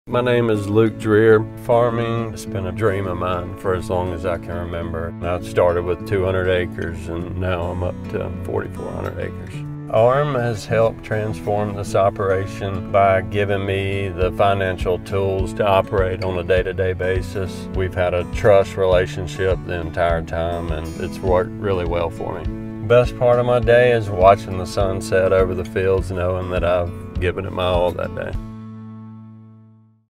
My name is Luke Dreher. Farming has been a dream of mine for as long as I can remember. I started with 200 acres and now I'm up to 4,400 acres. ARM has helped transform this operation by giving me the financial tools to operate on a day-to-day basis. We've had a trust relationship the entire time and it's worked really well for me. Best part of my day is watching the sun set over the fields, knowing that I've given it my all that day.